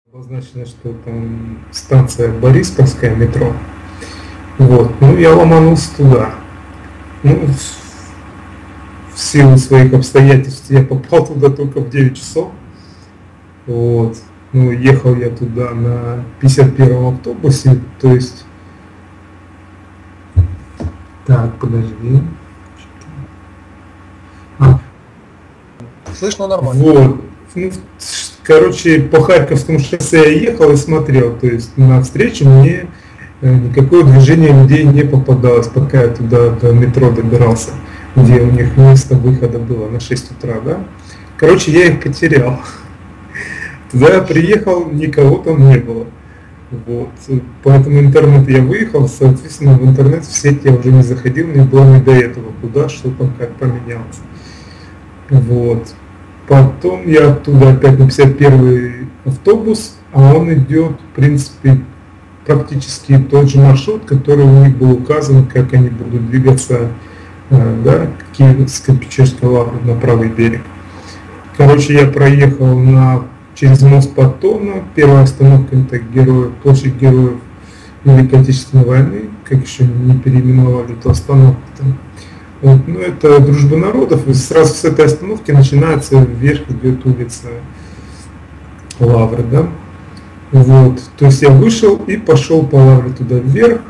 Обозначено, что там станция Борисполская, метро. Вот. Ну, я ломанулся туда. Ну, в силу своих обстоятельств я попал туда только в 9 часов. Вот. Ну, ехал я туда на 51-м автобусе, то есть... Так, подожди. Слышно нормально. Вот. Ну, короче, по Харьковскому шоссе я ехал и смотрел, то есть на встречу мне никакое движение людей не попадалось, пока я туда до метро добирался, где у них место выхода было на 6 утра, да. Короче, я их потерял. Туда я приехал, никого там не было. Вот. Поэтому интернет я выехал, соответственно, в интернет в сеть я уже не заходил, мне было не до этого, куда, что там, как поменялось. Вот. Потом я оттуда опять на 51-й автобус, а он идет, в принципе, практически тот же маршрут, который у них был указан, как они будут двигаться, да, с Кирпичевской лавры на правый берег. Короче, я проехал через мост Паттона, первая остановка это площадь Героев Великой Отечественной войны, как еще не переименовали эту остановку там. Вот, ну, это Дружба народов, и сразу с этой остановки начинается вверх, идет улица Лавры, да. Вот, то есть я вышел и пошел по Лавре туда вверх,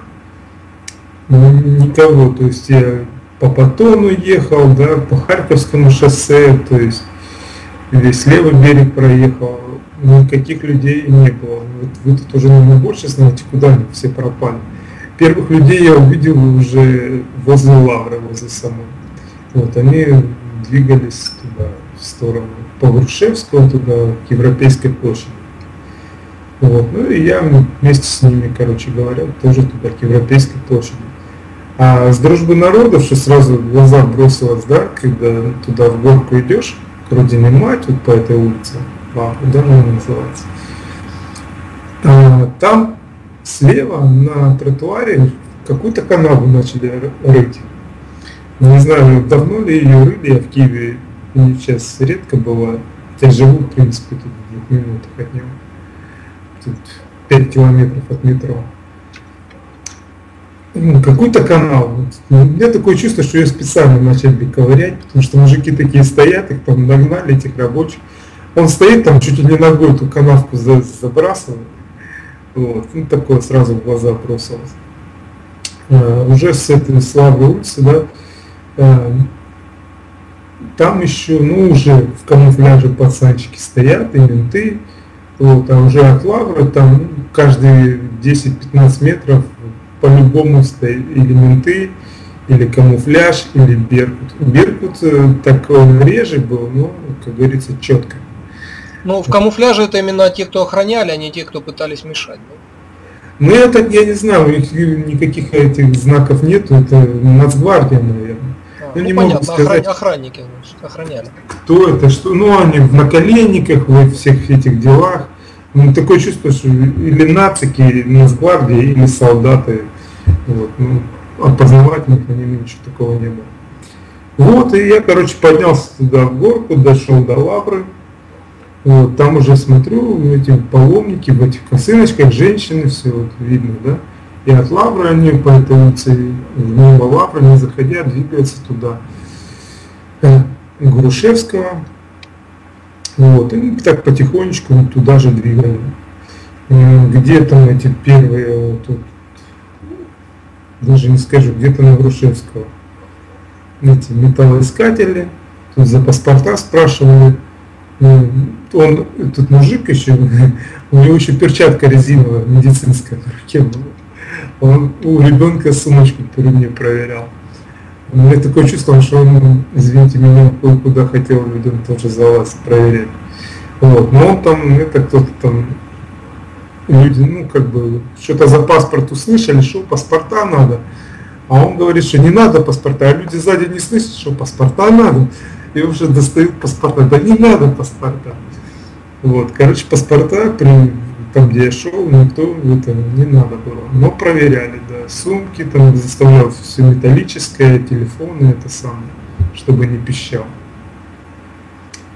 никого, то есть я по Паттону ехал, да, по Харьковскому шоссе, то есть весь левый берег проехал, никаких людей не было. Вот вы тут уже намного больше знаете, куда они все пропали. Первых людей я увидел уже возле Лавры, возле самой. Вот, они двигались туда, в сторону Погрушевского, туда, к Европейской площади. Вот, ну и я вместе с ними, короче говоря, тоже туда, к Европейской площади. А с Дружбы народов, что сразу в глаза бросилось, да, когда туда в горку идешь, к Родине Мать, вот по этой улице, куда она называется, там слева на тротуаре какую-то канаву начали рыть. Не знаю, давно ли ее рыли, я в Киеве сейчас редко бываю, хотя живу, в принципе, тут в 2 минутах от него. Тут 5 километров от метро. Какой-то канал. У меня такое чувство, что ее специально начали ковырять, потому что мужики такие стоят, их там нагнали, этих рабочих. Он стоит там, чуть ли не ногой эту канавку забрасывает. Вот. Ну, такое сразу в глаза бросилось. Уже с этой Славы улицы, да, там еще, ну, уже в камуфляже пацанчики стоят, и менты. Вот, а уже от Лавры там, ну, каждые 10-15 метров по-любому стоят или менты, или камуфляж, или Беркут. Беркут такой реже был, но, как говорится, четко. Ну, в камуфляже это именно те, кто охраняли, а не те, кто пытались мешать, да? Ну, это, я не знаю, у них никаких этих знаков нету, это Нацгвардия, наверное. Ну, не понятно, могу сказать, охранники, значит, охраняли. кто это, что, ну, они в наколенниках, во всех этих делах. Ну, такое чувство, что или нацики, или Нацгвардия, или солдаты. Вот, ну, опознавательных на ними ничего такого не было. Вот, и я, короче, поднялся туда в горку, дошел до Лавры. Вот, там уже смотрю, эти паломники в этих косыночках, женщины, все вот видно, да. И от Лавры они по этой улице, мимо Лавры, не заходя, двигаются туда, Грушевского. Вот, и так потихонечку туда же двигали. Где там эти первые, вот, даже не скажу, где-то на Грушевского. Эти металлоискатели, тут за паспорта спрашивали. Он, этот мужик еще, у него еще перчатка резиновая, медицинская на руке была. Он у ребенка сумочку при мне проверял. У меня такое чувство, что он, извините меня, куда хотел людям тоже за вас проверять. Вот. Но он там, это кто-то там, люди, ну, как бы, что-то за паспорт услышали, что паспорта надо. А он говорит, что не надо паспорта, а люди сзади не слышат, что паспорта надо. И уже достают паспорта. Да не надо паспорта. Вот, короче, паспорта, там, где я шел, никто это не надо было. Но проверяли, да. Сумки, там заставлял все металлическое, телефоны, это самое, чтобы не пищал.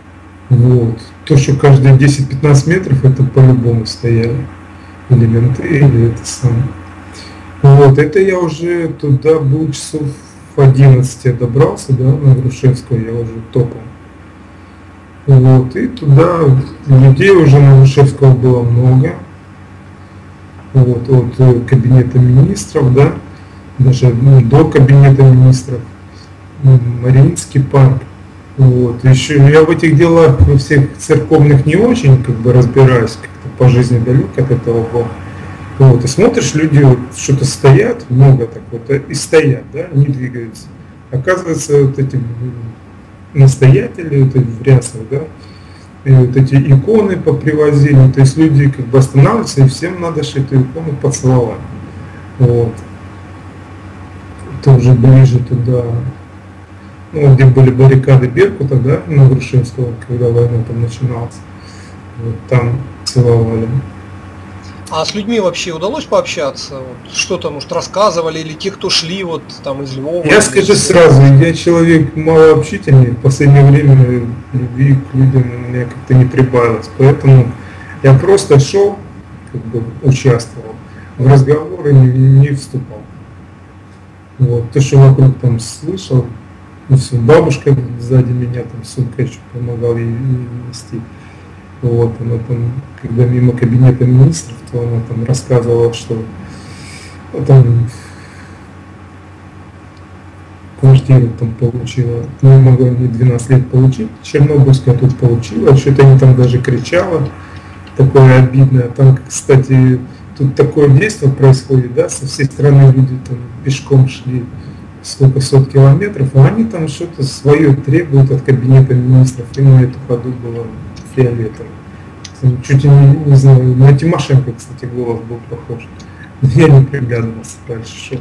Вот. То, что каждые 10-15 метров, это по-любому стояли элементы или это самое. Вот, это я уже туда был часов в 11 я добрался, да, на Грушевскую я уже топал. Вот, и туда людей уже на Грушевского было много. Вот, от кабинета министров, да, даже до кабинета министров, Мариинский парк. Вот, еще я в этих делах во всех церковных не очень как бы разбираюсь, как-то по жизни далек от этого был. Вот, и смотришь, люди вот что-то стоят, много так вот, и стоят, да, не двигаются. Оказывается, вот эти настоятели, вот эти в рясах, да, и вот эти иконы попривозили, то есть люди как бы останавливаются, и всем надо же эту икону поцеловать. Вот. Это уже ближе туда, ну, где были баррикады Беркута, да, на Грушевского, когда война там начиналась. Вот, там целовали. А с людьми вообще удалось пообщаться? Вот, что там, может, рассказывали, или те, кто шли вот там из Львова? Я скажу сразу, я человек малообщительный, в последнее время любви к людям у меня как-то не прибавилось, поэтому я просто шел, как бы участвовал, в разговоры не вступал. Вот, то, что вокруг там слышал, ну, все, бабушка сзади меня там сумкой еще помогала ей нести. Вот, она там, когда мимо кабинета министров, то она там рассказывала, что там квартиру там получила, ну, могла не 12 лет получить, Чернобыльская тут получила, что-то они там даже кричала, такое обидное. Там, кстати, тут такое действие происходит, да, со всей страны люди там пешком шли сколько сот километров, а они там что-то свое требуют от кабинета министров, и на эту ходу было фиолетово. Чуть не знаю, на Тимошенко, кстати, голос был похож. Я не приглядывался дальше, что.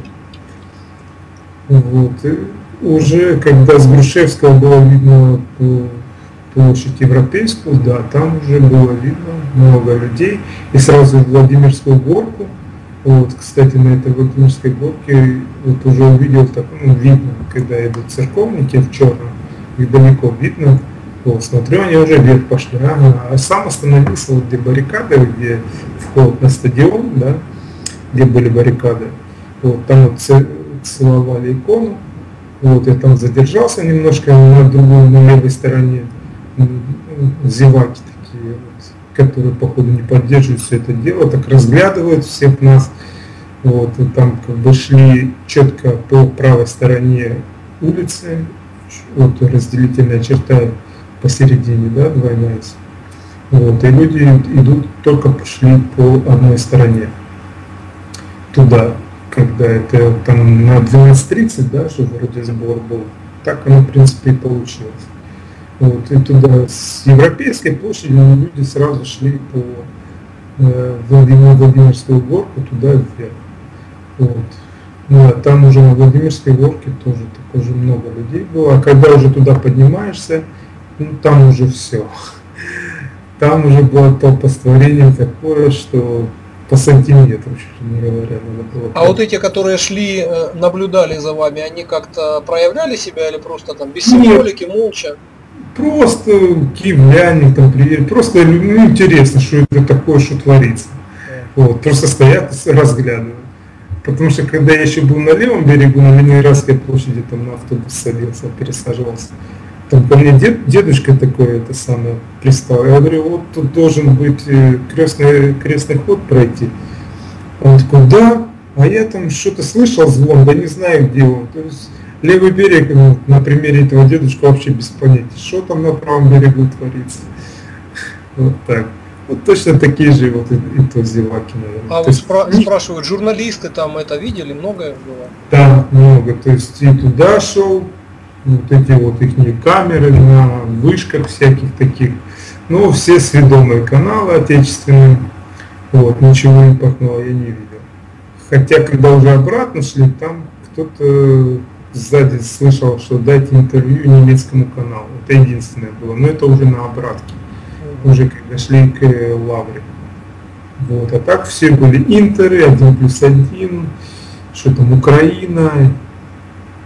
Вот. И уже когда с Грушевского было видно площадь Европейскую, да, там уже было видно много людей. И сразу в Владимирскую горку, вот, кстати, на этой Владимирской горке вот уже увидел, так, ну, видно, когда идут церковники в черном, их далеко видно. Вот, смотрю, они уже вверх пошли, а сам остановился вот где баррикады, где вход на стадион, да, где были баррикады, вот, там вот целовали икону, вот, я там задержался немножко, на другой, на левой стороне, зеваки такие, вот, которые, походу, не поддерживают все это дело, так разглядывают всех нас, вот, и там как бы шли четко по правой стороне улицы, вот разделительная черта, посередине, да, двойная. Вот, и люди идут, только пошли по одной стороне туда, когда это там на 12:30, да, что вроде сбор был, так оно, в принципе, и получилось. Вот, и туда с Европейской площади люди сразу шли по Владимирскую горку, туда вверх. Вот. Ну, а там уже на Владимирской горке тоже много людей было, а когда уже туда поднимаешься, ну, там уже все. Там уже было толпостворение такое, что по сантиметру, чуть не говоря, надо было. А вот эти, которые шли, наблюдали за вами, они как-то проявляли себя или просто там без символики, молча? Просто киевляне там приедут, просто ну, интересно, что это такое, что творится. Вот, просто стоят и разглядывают. Потому что когда я еще был на левом берегу, на Ленинградской площади, там на автобус садился, пересаживался. Там ко мне дедушка такой, это самое, пристал. Я говорю, вот тут должен быть крестный ход пройти. Он такой, да, а я там что-то слышал звон, да не знаю, где он. То есть левый берег, ну, на примере этого дедушка вообще без понятия, что там на правом берегу творится. Вот так. Вот точно такие же вот и то зеваки, наверное. А вот спрашивают, журналисты там это видели, многое было? Да, много. То есть и туда шел, вот эти вот их камеры на вышках всяких таких. Ну, все сведомые каналы отечественные. Вот, ничего не пахнуло, я не видел. Хотя, когда уже обратно шли, там кто-то сзади слышал, что дайте интервью немецкому каналу. Это единственное было. Но это уже на обратке. Уже когда шли к Лавре. Вот. А так все были интеры, 1+1, что там Украина,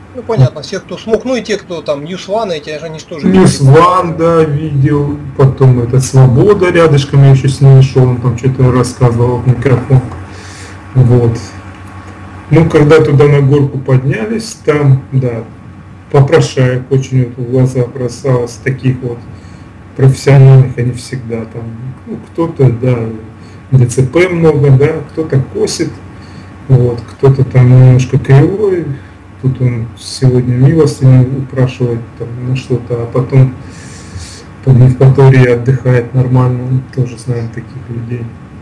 Ну понятно, все, кто смог, ну и те, кто там News One, эти, они же тоже News видели. One, да, видел, потом этот Свобода рядышком, я еще с ним шел, он там что-то рассказывал в микрофон. Вот. Ну, когда туда на горку поднялись, там, да, попрошаек очень вот в глаза бросалось, таких вот профессиональных, они всегда там, ну, кто-то, да, ДЦП много, да, кто-то косит, вот, кто-то там немножко кривой, тут он сегодня милостыню упрашивает там на что-то, а потом по Евпатории отдыхает нормально, мы тоже знаем таких людей.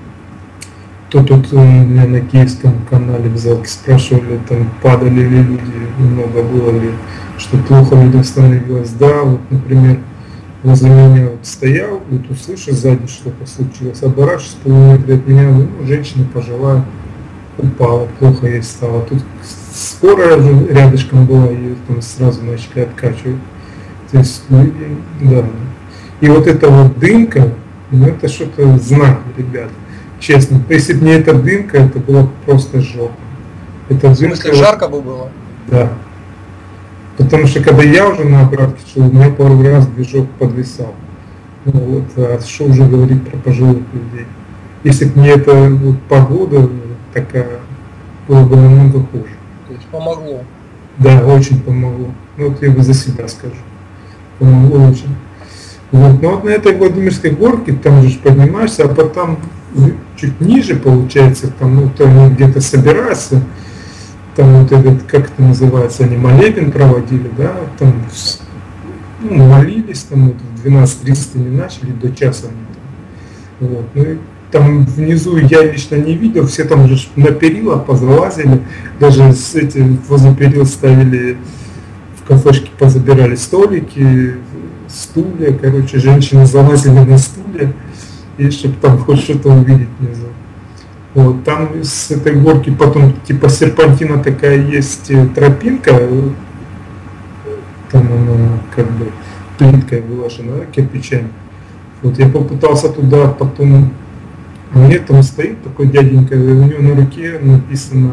То тут у меня на киевском канале в залке спрашивали, там падали ли люди, много было ли, что плохо людям становилось. Да, вот, например, возле меня вот стоял, вот услышу сзади что-то случилось, оборачиваюсь, полуметра от меня, ну, женщина пожилая, упала, плохо ей стало. Тут скорая уже рядышком была, ее там сразу начали откачивать. То есть люди, да. И вот эта вот дымка, ну это что-то знак, ребят. Честно, если бы не эта дымка, это было просто жопа. Это В смысле, жарко бы было? Да. Потому что когда я уже на обратке шел, у меня пару раз движок подвисал. Вот, а что уже говорить про пожилых людей. Если бы не эта вот погода такая, было бы намного хуже. То есть помогло? Да, очень помогло. Ну вот я бы за себя скажу. Помогло очень. Вот, но вот на этой Владимирской горке, там же поднимаешься, а потом чуть ниже получается, там ну, там где-то собираются, там вот этот, как это называется, они молебен проводили, да, там ну, молились, там вот в 12:30 они начали, до часа они там. Вот, ну и там внизу я лично не видел, все там же на перила позалазили, даже с этим возле перил ставили, в кафешке позабирали столики, стулья, короче, женщины залазили на стулья, и чтобы там хоть что-то увидеть внизу. Вот, там с этой горки потом типа серпантина такая есть тропинка, там она как бы плиткой выложена, да, кирпичами. Вот я попытался туда, потом мне там стоит такой дяденька, у него на руке написано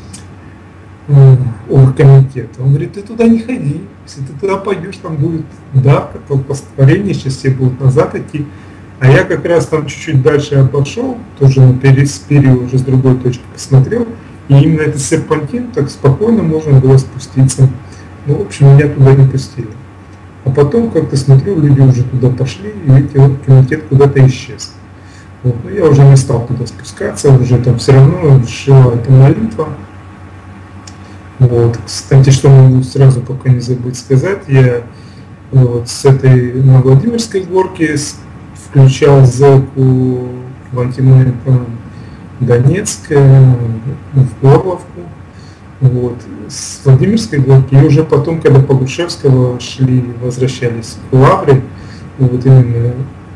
оргкомитет. Он говорит, ты туда не ходи, если ты туда пойдешь, там будет давка, толпостворение, сейчас все будут назад идти. А я как раз там чуть-чуть дальше обошел, тоже перил уже с другой точки посмотрел, и именно этот серпантин, так спокойно можно было спуститься. Ну, в общем, меня туда не пустили. А потом, как-то смотрю, люди уже туда пошли, и видите, вот комитет куда-то исчез. Вот. Но я уже не стал туда спускаться, уже там все равно шла эта молитва. Вот. Кстати, что могу сразу пока не забыть сказать, я вот с этой на Владимирской горке включал зэку в Антимоненко Донецк, в Горловку. Вот. С Владимирской горки, и уже потом, когда по Грушевского шли, возвращались к Лавре, вот именно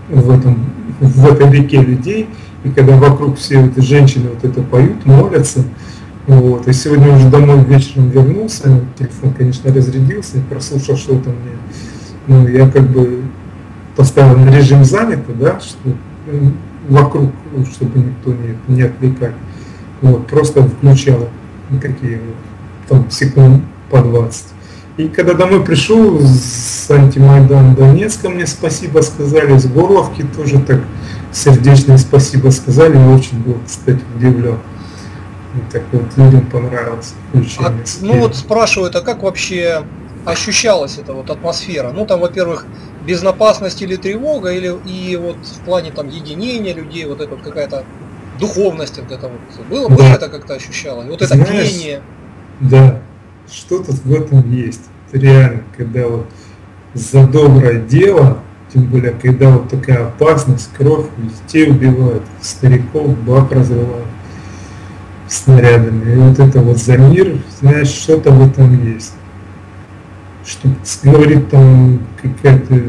в этой реке людей, и когда вокруг все вот женщины вот это поют, молятся, вот. И сегодня уже домой вечером вернулся, телефон, конечно, разрядился, и прослушал что-то мне, ну, я как бы поставил на режим занято, да, что вокруг, чтобы никто не отвлекать, вот, просто включал такие вот, там, секунд по 20. И когда домой пришел, с антимайдана Донецка мне спасибо сказали, с Горловки тоже так сердечное спасибо сказали, и очень был, кстати, удивлен. И так вот людям понравилось включение. Ну вот спрашивают, а как вообще ощущалась эта вот атмосфера? Ну там, во-первых, безопасность или тревога, или и вот в плане там единения людей, вот это вот какая-то духовность, вот это вот было, да. Это как-то ощущалось, вот это тление. Да, что-то в этом есть. Реально, когда вот за доброе дело, тем более, когда вот такая опасность, кровь, детей убивают, стариков, баб разрывают снарядами. И вот это вот за мир, знаешь, что-то в этом есть. Что говорит там какая-то...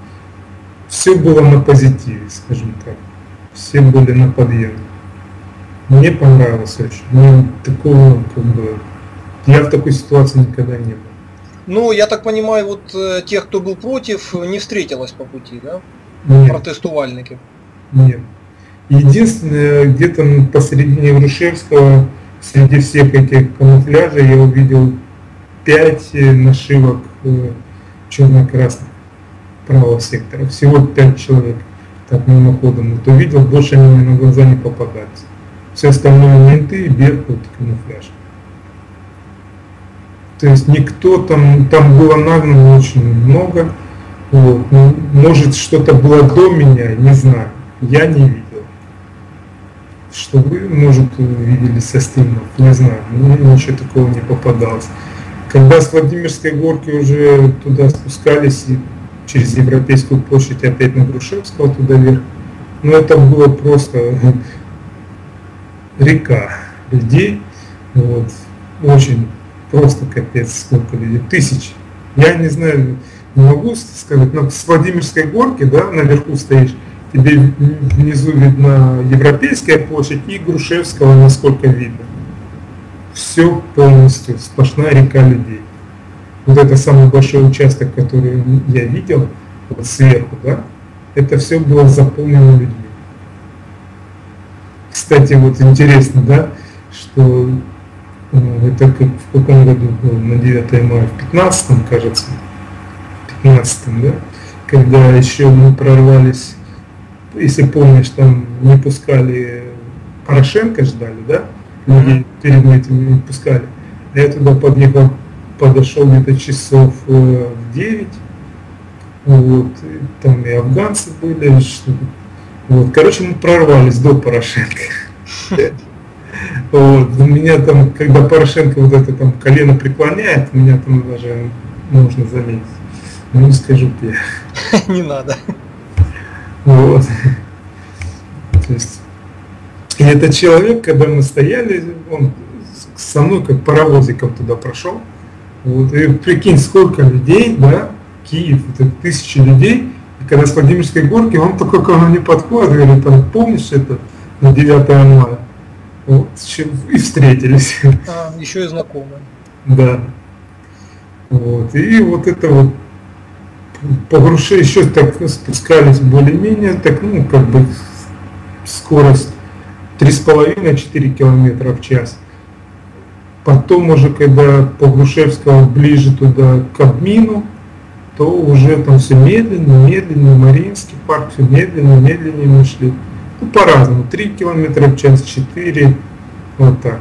Все было на позитиве, скажем так. Все были на подъеме. Мне понравилось очень. Мне такого, как бы... Я в такой ситуации никогда не был. Ну, я так понимаю, вот тех, кто был против, не встретилось по пути, да? Нет. Протестувальники. Нет. Единственное, где-то посередине Грушевского, среди всех этих камуфляжей, я увидел 5 нашивок черно-красных правого сектора. Всего 5 человек так мимоходом вот увидел, больше они мне на глаза не попадались. Все остальное менты, Беркут, камуфляж. То есть никто там было нагнано очень много. Вот. Может, что-то было до меня, не знаю. Я не видел. Что вы, может, видели со стримов, не знаю. Мне ничего такого не попадалось. Когда с Владимирской горки уже туда спускались и через Европейскую площадь опять на Грушевского туда вверх, ну это было просто река людей. Вот. Очень просто капец, сколько людей, тысячи. Я не знаю, не могу сказать, но с Владимирской горки, да, наверху стоишь, тебе внизу видна Европейская площадь и Грушевского, насколько видно. Все полностью, сплошная река людей. Вот это самый большой участок, который я видел, вот сверху, да, это все было заполнено людьми. Кстати, вот интересно, да, что это как в каком году было, на 9 мая, в 15-м, кажется, 15-м, да, когда еще мы прорвались, если помнишь, там не пускали, Порошенко ждали, да, людей перед этим не пускали, а я туда подъехал, подошел где-то часов в 9, вот, и там и афганцы были, вот, короче, мы прорвались до Порошенко. Вот, у меня там, когда Порошенко вот это там колено преклоняет, меня там даже можно заметить. Ну, не скажу где. Не надо. Вот. То есть, и этот человек, когда мы стояли, он со мной как паровозиком туда прошел. Вот, и прикинь, сколько людей, да, Киев, это тысячи людей. И когда с Владимирской горки, он только ко мне подходит, говорит, там, помнишь это на 9 мая? Вот, и встретились. Еще и знакомые. Да. Вот, и вот это вот по Груше еще так спускались более-менее, так, ну, как бы скорость 3,5-4 км в час. Потом уже, когда по Грушевскому ближе туда к Обмину, то уже там все медленно, Мариинский парк, все медленнее мы шли. Ну, по-разному, 3 км в час, 4, вот так.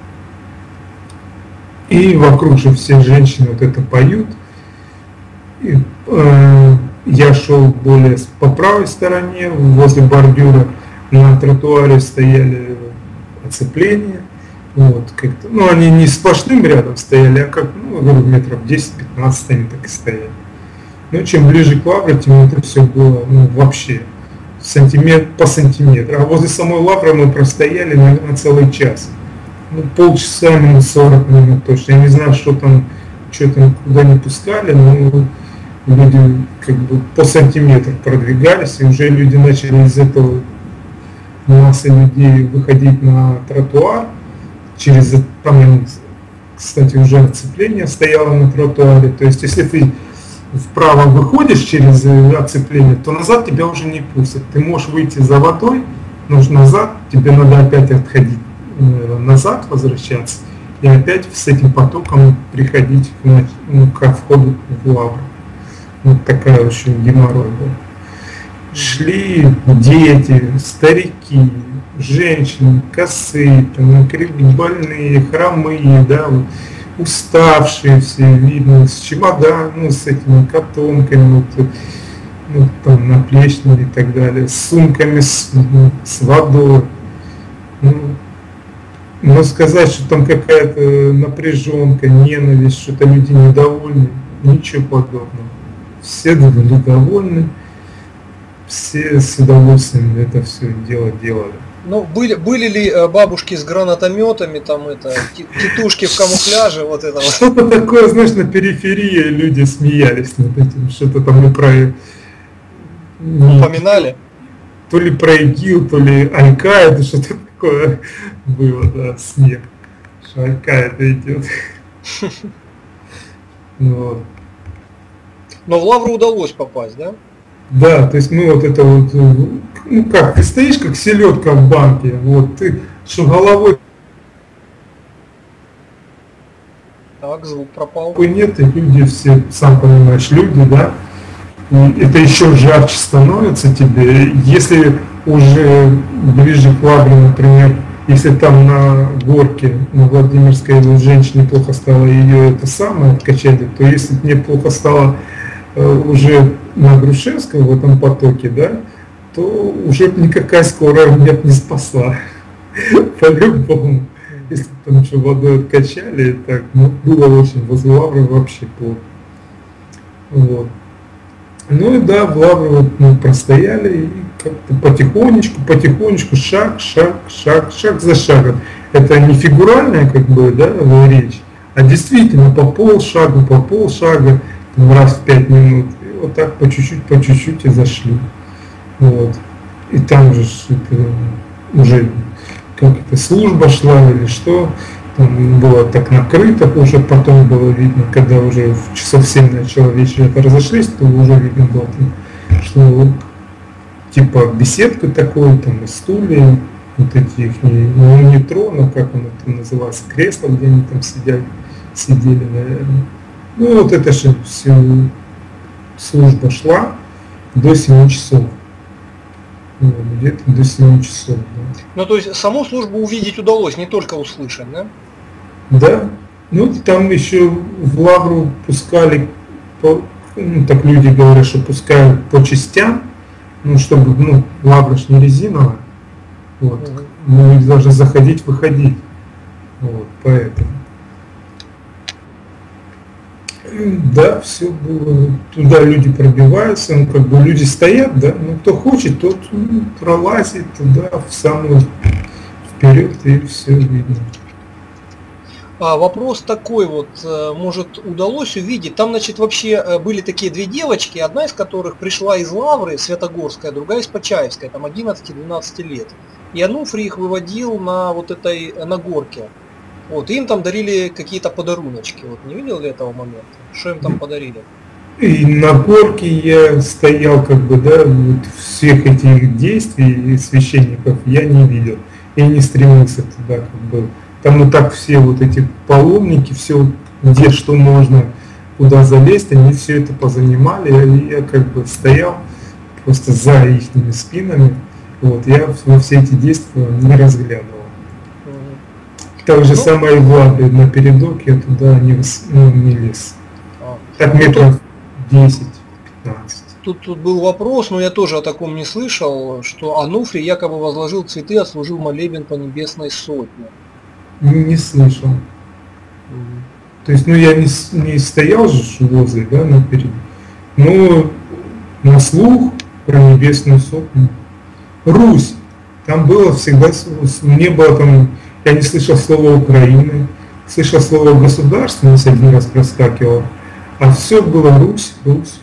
И вокруг же все женщины вот это поют. И, я шел более по правой стороне, возле бордюра, на тротуаре стояли оцепления. Вот, как-то, ну, они не сплошным рядом стояли, а как, ну, я говорю, метров 10-15 они так и стояли. Но чем ближе к Лавре, тем это все было, ну, вообще сантиметр по сантиметру. А возле самой Лавры мы простояли, наверное, целый час. Ну, полчаса, минут 40 минут точно. Я не знаю, что там куда не пускали, но люди как бы по сантиметру продвигались, и уже люди начали из этого массы людей выходить на тротуар. Через, там, кстати, уже оцепление стояло на тротуаре. То есть, если ты вправо выходишь через оцепление, то назад тебя уже не пустят. Ты можешь выйти за водой, нужно назад, тебе надо опять отходить назад, возвращаться, и опять с этим потоком приходить ко входу в Лавру. Вот такая очень геморрой была. Шли дети, старики, женщины, косые, больные, хромые, да, вот, уставшие все, видно, с чемоданом, с этими котомками, вот, там, наплечными и так далее, с сумками, с водой. Но сказать, что там какая-то напряженка, ненависть, что-то люди недовольны, ничего подобного. Все были довольны, все с удовольствием это все дело делали. Ну, были ли бабушки с гранатометами, там это, тетушки в камуфляже, вот это вот? Что-то такое, знаешь, на периферии люди смеялись над этим, что-то там и про... Упоминали? То ли про ИГИЛ, то ли Аль-Каида, что-то такое было, да, смех, что Аль-Каида идет. Вот. Но в Лавру удалось попасть, да? Да, то есть мы вот это вот, ну как, ты стоишь как селедка в банке, вот, ты что головой Так, звук пропал. Нет, и люди все, сам понимаешь, люди, да, и это еще жарче становится тебе, если уже ближе к Лавре, например, если там на горке, на Владимирской, женщине плохо стало, ее это самое откачали, то если мне плохо стало уже на Грушевской в этом потоке, да, то уже никакая скорая меня не спасла, по-любому. Если там что, водой откачали, так, ну, было очень возле Лавры вообще плохо. Вот. Ну и да, в Лавры вот мы простояли и как-то потихонечку, шаг за шагом. Это не фигуральная как бы, да, речь, а действительно по полшага, там, раз в 5 минут. И вот так по чуть-чуть и зашли. Вот. И там же это, уже как это, служба шла или что, там было так накрыто, уже потом было видно, когда уже в часов 7 начало вечера разошлись, то уже видно было, что типа беседка такой, там и стулья, вот эти их, не трона, как он это называется, кресло, где они там сидели, наверное. Ну вот это же все, служба шла до 7 часов. Где-то до 7 часов. Да. Ну, то есть саму службу увидеть удалось, не только услышать, да? Да. Ну, там еще в Лавру пускали, ну, так люди говорят, что пускают по частям, ну, чтобы, ну, Лавра ж не резиновая, вот, мы должны заходить, выходить, вот, поэтому. Да, все было, туда люди пробиваются, ну, как бы люди стоят, да, ну, кто хочет, тот пролазит туда, в самую вперед, и все видно. Вопрос такой вот, может, удалось увидеть, там, значит, вообще были такие две девочки, одна из которых пришла из Лавры, Святогорская, другая из Почаевской, там 11-12 лет, и Ануфрий их выводил на вот этой, на горке. Вот, им там дарили какие-то подаруночки. Вот не видел ли этого момента? Что им там подарили? И на горке я стоял, как бы, да, вот всех этих действий священников я не видел. Я не стремился туда, как бы. Там и так все вот эти паломники, все, где что можно, куда залезть, они все это позанимали. И я как бы стоял просто за их спинами. Вот, я во все эти действия не разглядывал. Так же самое и в Лавре, напередок я туда не лез. Так метров 10-15. Тут был вопрос, но я тоже о таком не слышал, что Ануфрий якобы возложил цветы, отслужил молебен по небесной сотне. Не слышал. То есть, ну я не стоял же возле, да, наперед. Но на слух про небесную сотню. Русь. Там было всегда, не было там. Я не слышал слова Украины, слышал слово государственность, один раз проскакивал, а все было Русь.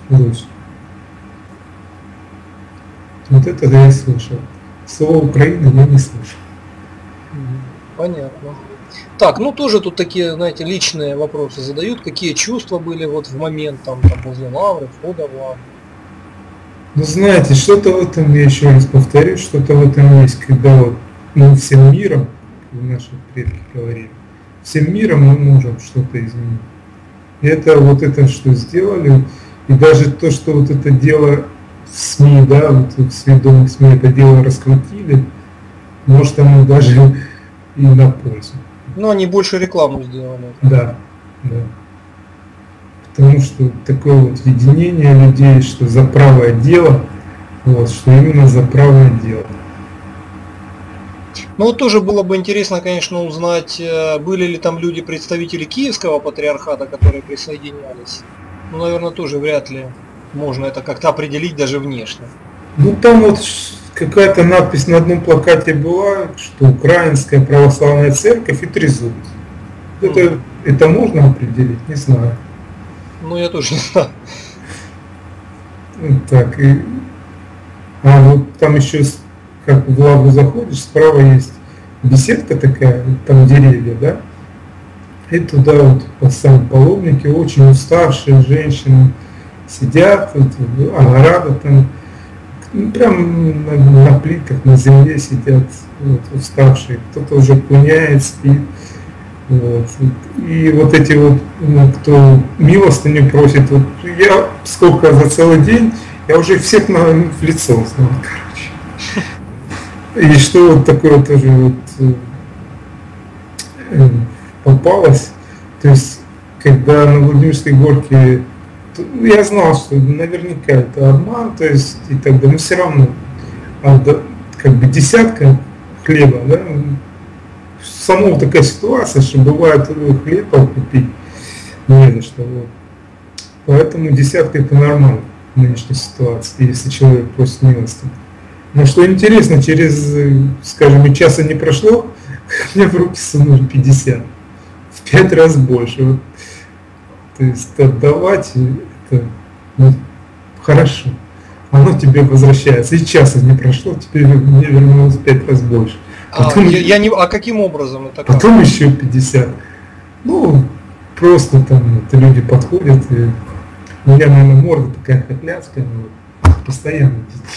Вот это я слышал. Слово Украины я не слышал. Понятно. Так, ну тоже тут такие, знаете, личные вопросы задают, какие чувства были вот в момент там возле Лавры, входа в Лавру. Ну знаете, что-то в этом, я еще раз повторюсь, что-то в этом есть, когда вот мы всем миром, наши предки говорили, всем миром мы можем что-то изменить. И это вот это, что сделали, и даже то, что вот это дело в СМИ, да, вот в сведомых СМИ это дело раскрутили, может оно даже и на пользу. Ну они больше рекламу сделали. Да. Потому что такое вот единение людей, что за правое дело, вот, что именно за правое дело. Ну вот тоже было бы интересно, конечно, узнать, были ли там люди, представители Киевского патриархата, которые присоединялись. Ну, наверное, тоже вряд ли можно это как-то определить даже внешне. Ну там вот какая-то надпись на одном плакате была, что Украинская православная церковь и Трезубец. Это можно определить? Не знаю. Ну я тоже не знаю. Так, вот там еще, как в Лавру заходишь, справа есть беседка такая, там деревья, да? И туда вот сами паломники, очень уставшие женщины сидят, вот, ограда там, прям на плитках, на земле сидят, вот, уставшие. Кто-то уже куняет, спит. Вот. И вот эти вот, ну, кто милостыню просит, вот я сколько за целый день, я уже всех в лицо знал, короче. И что вот такое тоже вот попалось, то есть когда на Владимирской горке, я знал, что наверняка это обман, то есть и так далее, но все равно, как бы десятка хлеба, да, сама такая ситуация, что бывает хлеба купить не за что. Вот. Поэтому десятка это нормально в нынешней ситуации, если человек просит милости. Но что интересно, через, скажем, и часа не прошло, мне в руки сунули 50. В 5 раз больше. Вот. То есть отдавать это, ну, хорошо. Оно тебе возвращается. И часа не прошло, теперь мне вернулось в 5 раз больше. Потом, а каким образом это? Потом еще 50. Ну, просто там это люди подходят, и у меня, наверное, морда такая хохляцкая, вот, постоянно.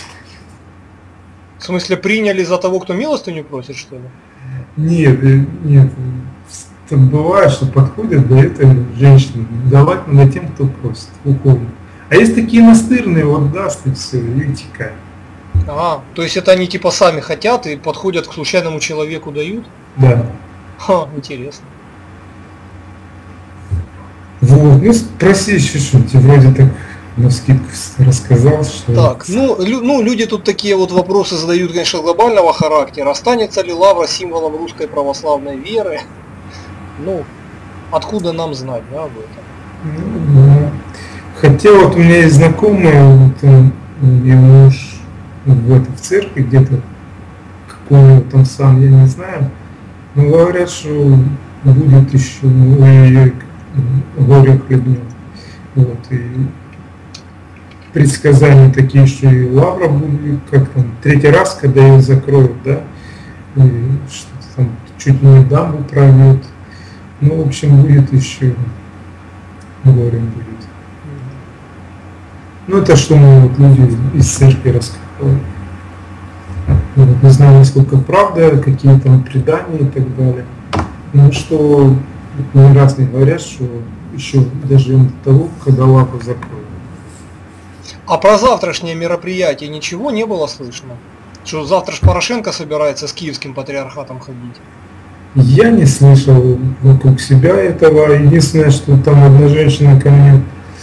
В смысле, приняли за того, кто милостыню просит, что ли? Нет, нет. Там бывает, что подходят до этой женщины, давать надо тем, кто просит, уходит. А есть такие настырные, вот даст и все, и текает. То есть это они типа сами хотят и подходят к случайному человеку, дают? Да. Интересно. Вот, ну спроси еще что-нибудь, вроде так навскидку рассказал, что... Так, ну люди тут такие вот вопросы задают, конечно, глобального характера. Останется ли лавра символом русской православной веры? Ну, откуда нам знать, да, об этом? Ну, да. Хотя вот у меня есть знакомые, вот, и муж в церкви где-то, какой у него там сам, я не знаю, но говорят, что будет еще, горе хлебнет. Вот, и предсказания такие, что и лавра будет, как там, 3-й раз, когда ее закроют, да, и что-то там чуть не дамбу пройдет. Ну, в общем, будет еще горе будет. Ну, это что мы вот люди из церкви рассказывали. Вот, не знаю, насколько правда, какие там предания и так далее. Ну, что не раз не говорят, что еще доживем до того, когда лавру закроют. А про завтрашнее мероприятие ничего не было слышно? Что завтра ж Порошенко собирается с киевским патриархатом ходить? Я не слышал вокруг себя этого. Единственное, что там одна женщина ко мне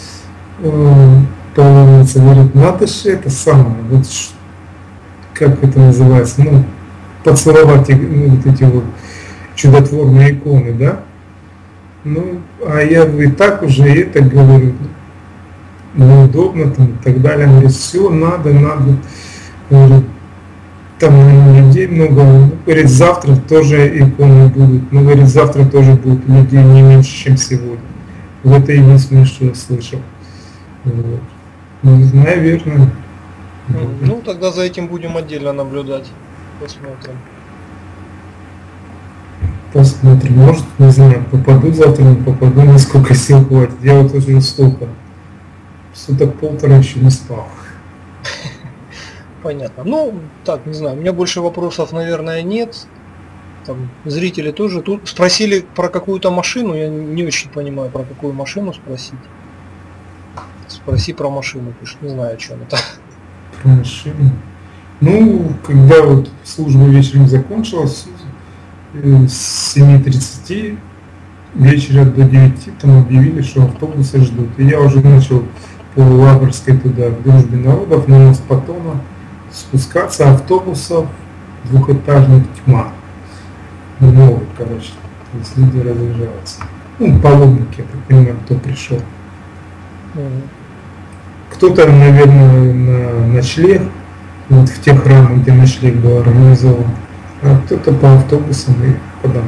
повернется, говорит, надо же это самое, вот как это называется, ну, поцеловать вот эти вот чудотворные иконы, да? Ну, а я и так уже это говорю, неудобно там и так далее. Он говорит, все, надо. Говорит, там людей много. Ну, говорит, завтра тоже иконы будут. Ну, говорит, завтра тоже будет людей не меньше, чем сегодня. Вот это единственное, что я слышал. Вот. Наверное. Ну, тогда за этим будем отдельно наблюдать. Посмотрим. Может, не знаю, попаду завтра, не попаду, насколько сил хватит. Я вот уже столько. Суток полтора еще не спал. Понятно. Ну, так, не знаю, у меня больше вопросов, наверное, нет. Там зрители тоже. Тут спросили про какую-то машину, я не очень понимаю, про какую машину спросить. Спроси про машину, пишет, не знаю, о чем это. Про машину? Ну, когда вот служба вечером закончилась, с 7:30 вечера до 9 там объявили, что автобусы ждут. И я уже начал по Лаврской туда, к Дружбе народов, на мост Патона спускаться, автобусов двухэтажных тьма. Много, короче, то есть люди разъезжаются. Ну, паломники, я так понимаю, кто пришел. Кто-то, наверное, на ночлег, вот в тех храмах, где ночлег был организован, а кто-то по автобусам и по домам.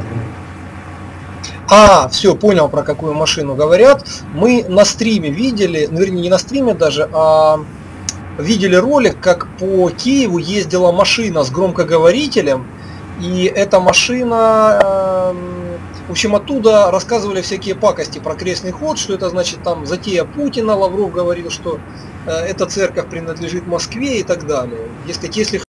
Все, понял, про какую машину говорят. Мы на стриме видели, ну, вернее, не на стриме даже, а видели ролик, как по Киеву ездила машина с громкоговорителем, и эта машина, в общем, оттуда рассказывали всякие пакости про крестный ход, что это значит там затея Путина, Лавров говорил, что эта церковь принадлежит Москве и так далее. Если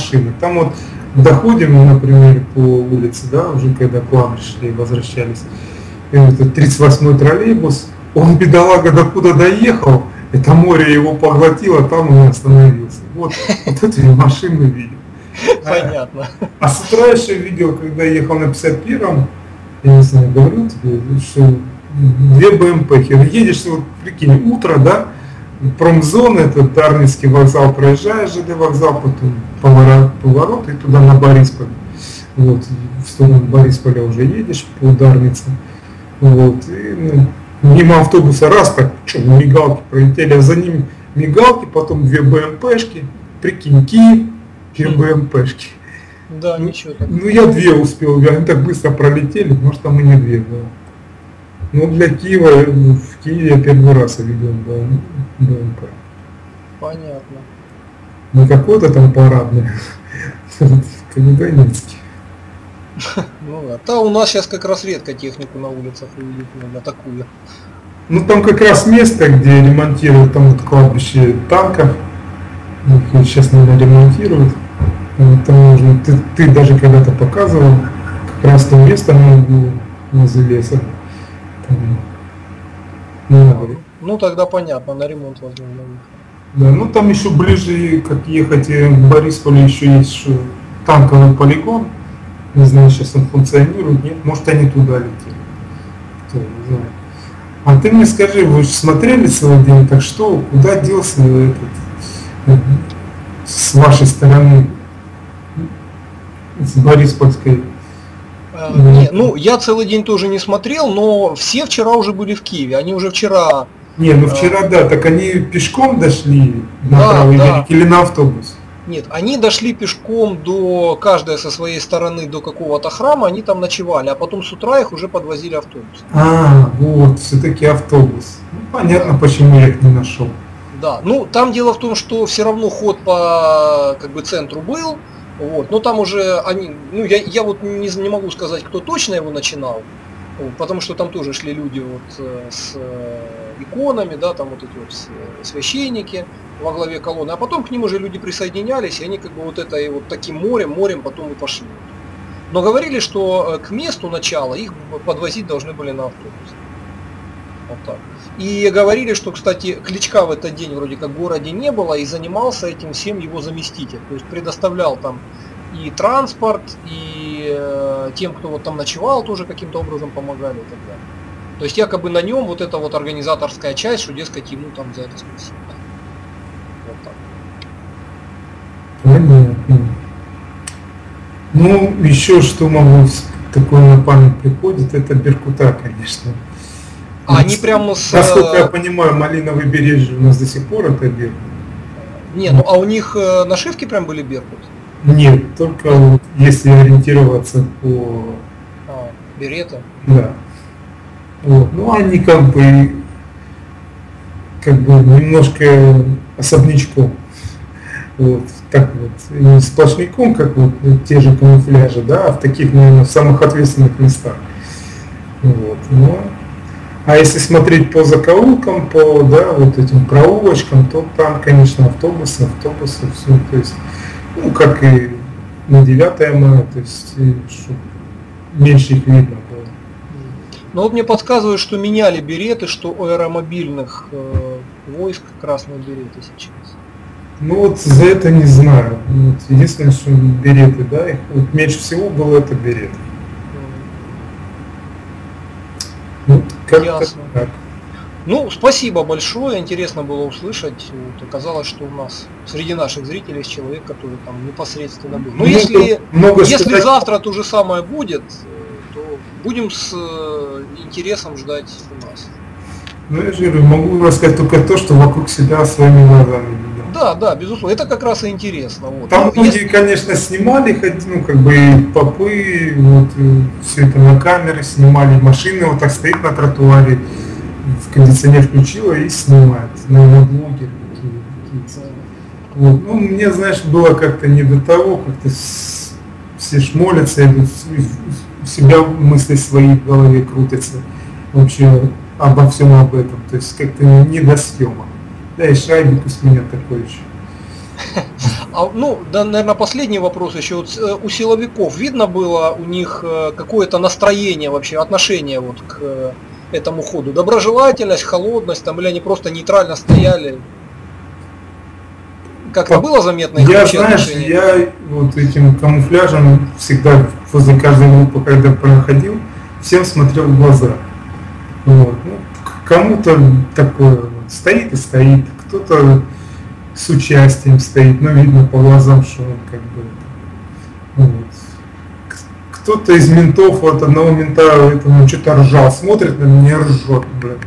машины. Там вот доходим, например, по улице, да, уже когда к вам пришли, возвращались, и этот 38-й троллейбус, он, бедолага, докуда доехал, это море его поглотило, там он и остановился. Вот эту я машину видел. Понятно. А с утра еще видел, когда ехал на 51-м, я не знаю, говорю тебе, что две БМПхи. Едешь, вот прикинь, утро, да, промзона, это Дарницкий вокзал, проезжаешь ЖД вокзал, потом поворот и туда на Борисполь. Вот, в сторону Борисполя уже едешь по Дарнице. Вот, и мимо автобуса раз так, мигалки пролетели, а за ним мигалки, потом две БМПшки, прикинь, Киев, две БМПшки. Да, ничего так. Ну я две успел, они так быстро пролетели, может там и не две, да. Ну для Киева, в Киеве я первый раз видел БМП. Понятно. Не какой-то там парадный, Калиганинский. Ну да. Да, у нас сейчас как раз редко технику на улицах увидеть, на такую. Ну там как раз место, где ремонтируют, там вот кладбище танков, их сейчас, наверное, ремонтируют. Там нужно, ты даже когда-то показывал, как раз то место было возле леса. Ну тогда понятно, на ремонт возможно. Да, ну там еще ближе, как ехать в Борисполе, еще есть танковый полигон. Не знаю, сейчас он функционирует, нет, может они туда летели. Кто не знает. А ты мне скажи, вы же смотрели целый день, так что, куда делся этот, с вашей стороны, с Бориспольской? Нет, ну я целый день тоже не смотрел, но все вчера уже были в Киеве, они уже вчера... Не, ну вчера да, так они пешком дошли на правый берег или на автобус? Нет, они дошли пешком до, каждая со своей стороны до какого-то храма, они там ночевали, а потом с утра их уже подвозили автобус. А, вот, все-таки автобус. Ну, понятно, почему я их не нашел. Да, ну там дело в том, что все равно ход по как бы центру был, вот, но там уже они, ну я вот не могу сказать, кто точно его начинал, вот, потому что там тоже шли люди вот с иконами, да, там вот эти вот священники во главе колонны, а потом к ним уже люди присоединялись, и они как бы вот это и вот таким морем потом и пошли. Но говорили, что к месту начала их подвозить должны были на автобусе. Вот так. И говорили, что, кстати, Кличка в этот день вроде как в городе не было, и занимался этим всем его заместитель. То есть предоставлял там и транспорт, и тем, кто вот там ночевал, тоже каким-то образом помогали и так далее. То есть якобы на нем вот эта вот организаторская часть, что, дескать, ему там за это спасибо. Вот так. Понятно. Ну, еще что могу, такое на память приходит, это Беркута, конечно. А они прямо с... Насколько я понимаю, малиновый бережье у нас до сих пор это Беркут. Не, ну а у них нашивки прям были Беркут? Нет, только вот если ориентироваться по... береты? Да. Вот. Ну, они как бы немножко особнячком. Вот, так вот, не сплошняком, как вот те же камуфляжи, да, а в таких, наверное, в самых ответственных местах. Вот, но, а если смотреть по закоулкам, по, да, вот этим проулочкам, то там, конечно, автобусы, все, то есть, ну, как и на 9 мая, то есть, меньше их видно было. Ну вот мне подсказывают, что меняли береты, что у аэромобильных войск красные береты сейчас. Ну вот за это не знаю. Вот, единственное, что береты, да, их вот меньше всего было это береты. Вот, ясно. Так. Ну, спасибо большое, интересно было услышать. Вот, оказалось, что у нас среди наших зрителей есть человек, который там непосредственно был. Но если завтра то же самое будет, то будем с интересом ждать у нас. Ну, я же говорю, могу рассказать только то, что вокруг себя своими глазами видел. Да, безусловно, это как раз и интересно. Вот. Там люди, конечно, снимали, ну, как бы и попы, вот, все это на камеры снимали, машины вот так стоит на тротуаре, в кондиционер включила и снимает, наверное, блогеры какие-то. Вот. Ну, мне, знаешь, было как-то не до того, как-то все шмолятся, идут, у себя мысли свои в голове крутятся, вообще обо всем об этом, то есть как-то не до съемок. Да, и шайбик с меня такой еще. Ну, да, наверное, последний вопрос еще. Вот, у силовиков видно было у них какое-то настроение вообще, отношение вот к этому ходу? Доброжелательность, холодность, там, или они просто нейтрально стояли? Как-то было заметно их Я, вообще знаешь, отношение? я вот этим камуфляжем всегда возле каждой группы, когда проходил, всем смотрел в глаза. Вот. Ну, кому-то такое вот, стоит и стоит, кто-то с участием стоит, но видно по глазам, что он как бы вот. Кто-то из ментов, от одного мента этому что-то ржал, смотрит на меня и ржет, блин.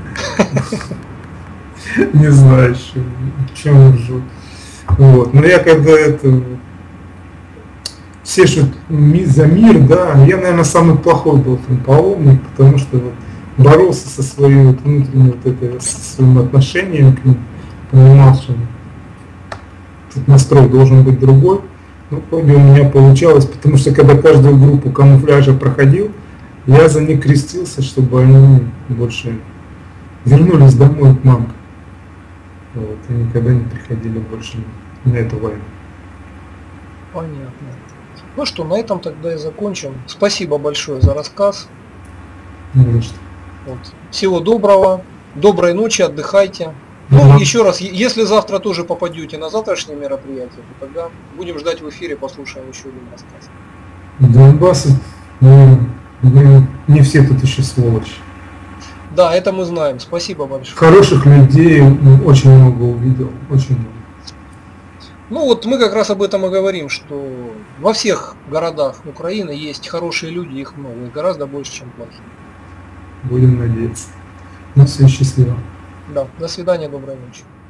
Не знаю, чем он ржет. Вот. Но я когда это все что за мир, да, я, наверное, самый плохой был там паломник, потому что вот боролся со своей вот внутренней вот этой, со своим отношением к ним, понимал, что тут настрой должен быть другой. Ну, вроде у меня получалось, потому что когда каждую группу камуфляжа проходил, я за них крестился, чтобы они больше вернулись домой к мамке. Вот, и никогда не приходили больше на эту войну. Понятно. Ну что, на этом тогда и закончим. Спасибо большое за рассказ. Ну, что. Вот. Всего доброго, доброй ночи, отдыхайте. Ну, еще раз, если завтра тоже попадете на завтрашнее мероприятие, то тогда будем ждать в эфире, послушаем еще один рассказ. Донбасс, не все тут еще сволочи. Да, это мы знаем. Спасибо большое. Хороших людей очень много увидел, очень много. Ну вот мы как раз об этом и говорим, что во всех городах Украины есть хорошие люди, их много, их гораздо больше, чем плохие. Будем надеяться. Ну все, счастливо. Да, до свидания, доброй ночи.